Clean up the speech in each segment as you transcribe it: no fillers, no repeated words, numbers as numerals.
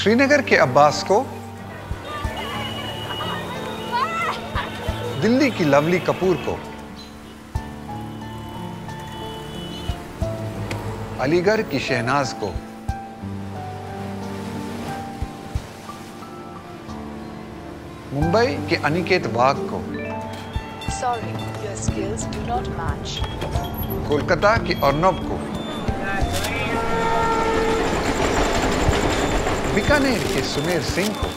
श्रीनगर के अब्बास को, दिल्ली की लवली कपूर को, अलीगढ़ की शहनाज को, मुंबई के अनिकेत वाघ को, Sorry, your skills do not match. Kolkata की अर्नब को, बीकानेर के सुमेर सिंह को,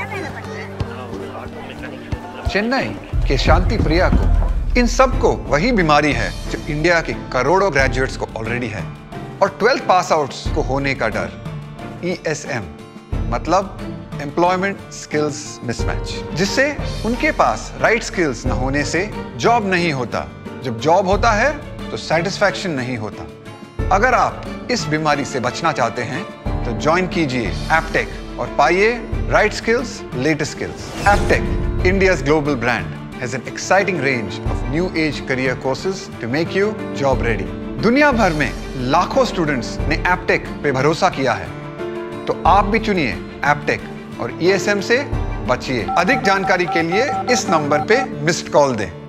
चेन्नई के शांति प्रिया को। इन सबको वही बीमारी है जो इंडिया के करोड़ों ग्रेजुएट्स को ऑलरेडी है, और 12th पास आउट्स को होने का डर। ESM मतलब एम्प्लॉयमेंट स्किल्स मिसमैच, जिससे उनके पास राइट स्किल्स न होने से जॉब नहीं होता। जब जॉब होता है तो सेटिस्फैक्शन नहीं होता। अगर आप इस बीमारी से बचना चाहते हैं तो ज्वाइन कीजिए एप्टेक और पाइए right skills, latest skills. Aptech, India's global brand, has an exciting range of new age career courses to make you job ready. दुनिया भर में लाखों स्टूडेंट्स ने एप्टेक पे भरोसा किया है, तो आप भी चुनिए एप्टेक और ESM से बचिए। अधिक जानकारी के लिए इस नंबर पे मिस्ड कॉल दें।